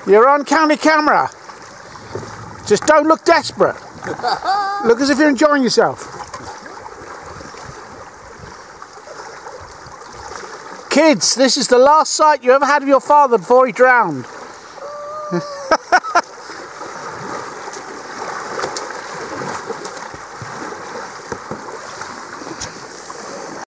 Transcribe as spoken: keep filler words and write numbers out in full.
You're on county camera. Just don't look desperate. Look as if you're enjoying yourself. Kids, this is the last sight you ever had of your father before he drowned.